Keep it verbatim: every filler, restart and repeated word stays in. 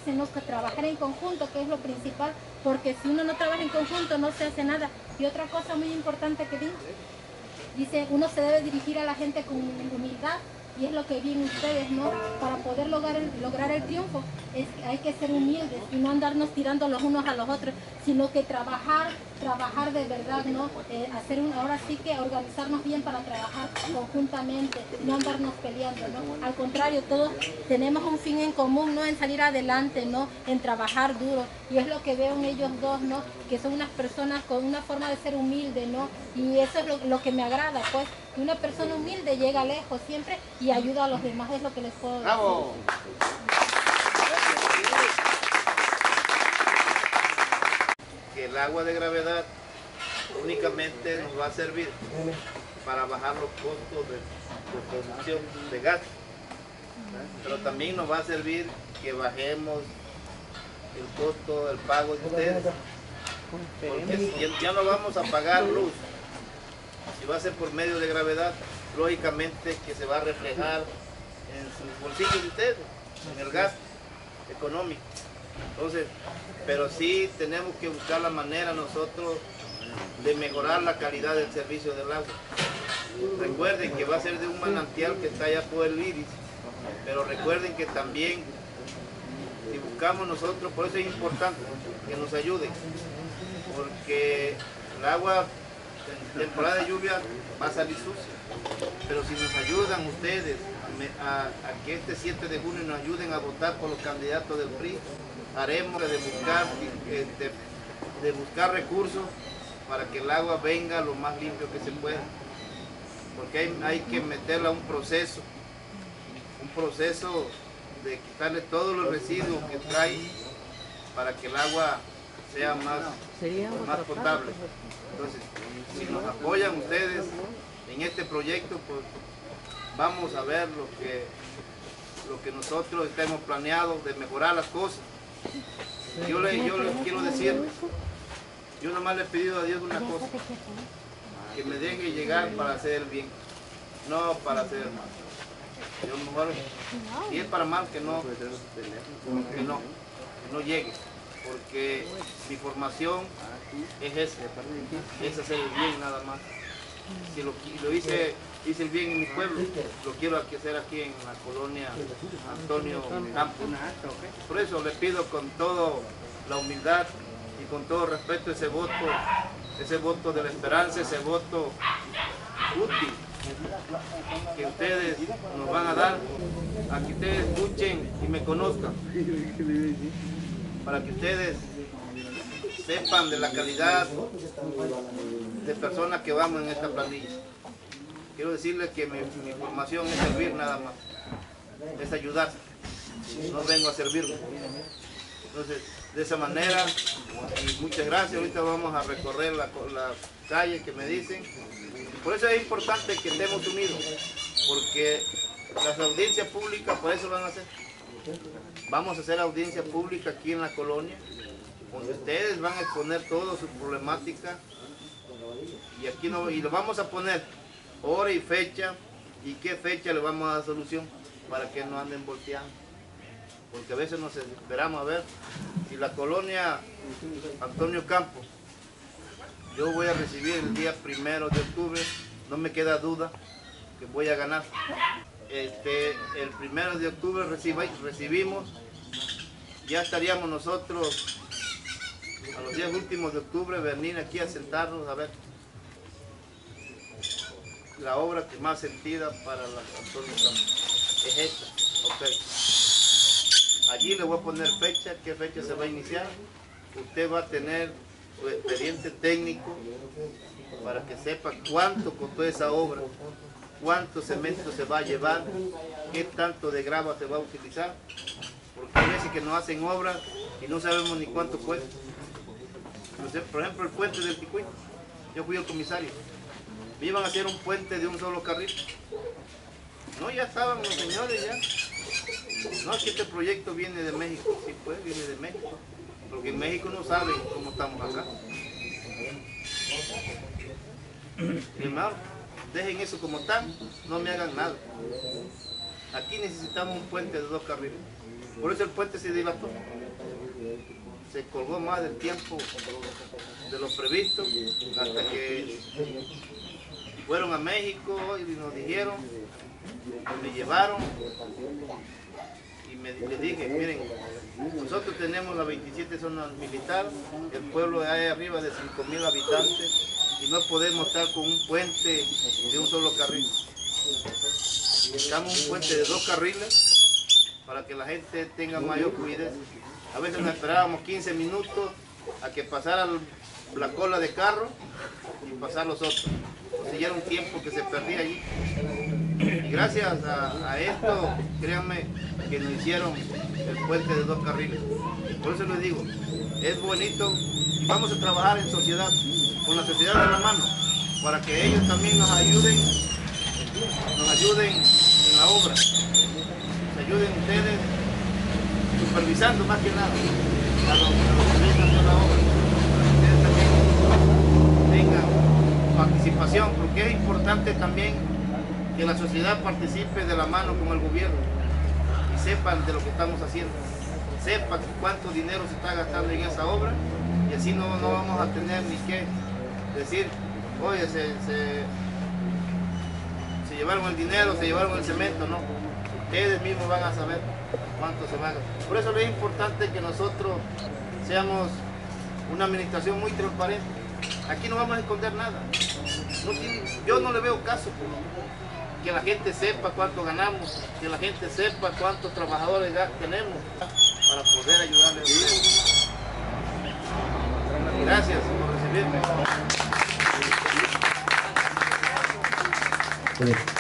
dicen, no, que trabajar en conjunto, que es lo principal, porque si uno no trabaja en conjunto no se hace nada. Y otra cosa muy importante que dice, dice, uno se debe dirigir a la gente con humildad, y es lo que vienen ustedes, ¿no? Para poder lograr el, lograr el triunfo, es, hay que ser humildes y no andarnos tirando los unos a los otros, sino que trabajar, trabajar de verdad, ¿no? Eh, hacer un, ahora sí que organizarnos bien para trabajar conjuntamente, no andarnos peleando, ¿no? Al contrario, todos tenemos un fin en común, ¿no? En salir adelante, ¿no? En trabajar duro, y es lo que veo en ellos dos, ¿no? Que son unas personas con una forma de ser humilde, ¿no? Y eso es lo, lo que me agrada, pues, que una persona humilde llega lejos siempre y ayuda a los demás, es lo que les puedo decir. ¡Bravo! Que el agua de gravedad únicamente nos va a servir para bajar los costos de, de producción de gas, pero también nos va a servir que bajemos el costo del pago de ustedes, porque ya, ya no vamos a pagar luz, si va a ser por medio de gravedad, lógicamente que se va a reflejar en sus bolsillos de ustedes, en el gasto económico. Entonces, pero sí tenemos que buscar la manera nosotros de mejorar la calidad del servicio del agua. Recuerden que va a ser de un manantial que está allá por el Iris, pero recuerden que también si buscamos nosotros, por eso es importante que nos ayuden, porque el agua en temporada de lluvia va a salir sucia, pero si nos ayudan ustedes a, a que este siete de junio nos ayuden a votar por los candidatos del P R I, haremos de buscar, de, de buscar recursos para que el agua venga lo más limpio que se pueda, porque hay, hay que meterla a un proceso, un proceso de quitarle todos los residuos que trae para que el agua sea más, más potable. Entonces, si nos apoyan ustedes en este proyecto, pues vamos a ver lo que, lo que nosotros tenemos planeado de mejorar las cosas. Yo les yo les quiero decirles, yo nomás le he pedido a Dios una cosa, que me deje llegar para hacer el bien, no para hacer el mal. Yo mejor, si es para mal, que no, que no, que no llegue, porque mi formación es esa, es hacer el bien nada más. Si lo, lo hice, hice el bien en mi pueblo, lo quiero hacer aquí en la colonia Antonio Campos. Por eso le pido con toda la humildad y con todo respeto ese voto, ese voto de la esperanza, ese voto útil que ustedes nos van a dar, a que ustedes escuchen y me conozcan, para que ustedes sepan de la calidad de personas que vamos en esta planilla. Quiero decirles que mi, mi formación es servir nada más, es ayudar, no vengo a servirme. Entonces, de esa manera, y muchas gracias. Ahorita vamos a recorrer la, la calle que me dicen. Por eso es importante que estemos unidos, porque las audiencias públicas por eso van a hacer. Vamos a hacer audiencia pública aquí en la colonia, donde ustedes van a exponer toda su problemática, y aquí no, y lo vamos a poner hora y fecha, y qué fecha le vamos a dar solución, para que no anden volteando, porque a veces nos esperamos a ver. Si la colonia Antonio Campos, yo voy a recibir el día primero de octubre, no me queda duda que voy a ganar. Este, el primero de octubre recibi, recibimos, ya estaríamos nosotros a los días últimos de octubre venir aquí a sentarnos a ver la obra que más sentida para la Antonio Campos es esta. Okay. Allí le voy a poner fecha, qué fecha se va a iniciar. Usted va a tener su expediente técnico para que sepa cuánto costó esa obra, cuánto cemento se va a llevar, qué tanto de grava se va a utilizar, porque hay veces que nos hacen obras y no sabemos ni cuánto cuesta. Por ejemplo, el puente del Ticuí, yo fui el comisario, me iban a hacer un puente de un solo carril. No, ya estaban los señores ya. No, es que este proyecto viene de México. Sí, pues, viene de México. Porque en México no saben cómo estamos acá. Mi hermano, dejen eso como está, no me hagan nada. Aquí necesitamos un puente de dos carriles. Por eso el puente se dilató. Se colgó más del tiempo de lo previsto, hasta que fueron a México y nos dijeron, me llevaron y me, les dije, miren, nosotros tenemos la veintisiete zonas militar, el pueblo hay arriba de cinco mil habitantes y no podemos estar con un puente de un solo carril. Necesitamos un puente de dos carriles para que la gente tenga mayor fluidez. A veces nos esperábamos quince minutos a que pasara la cola de carro y pasar los otros. O sea, ya era un tiempo que se perdía allí. Y gracias a, a esto, créanme que nos hicieron el puente de dos carriles. Por eso les digo, es bonito y vamos a trabajar en sociedad, con la sociedad de la mano, para que ellos también nos ayuden, nos ayuden en la obra, nos ayuden ustedes supervisando más que nada a los, a los que están haciendo la obra, para que ustedes también tengan participación, porque es importante también que la sociedad participe de la mano con el gobierno y sepan de lo que estamos haciendo, sepan cuánto dinero se está gastando en esa obra y así no, no vamos a tener ni que decir, oye, se, se, se llevaron el dinero, se llevaron el cemento, no. Ustedes mismos van a saber cuánto se va a gastar. Por eso es importante que nosotros seamos una administración muy transparente. Aquí no vamos a esconder nada. No tiene, yo no le veo caso que la gente sepa cuánto ganamos, que la gente sepa cuántos trabajadores tenemos para poder ayudarles a ustedes. Gracias por recibirme.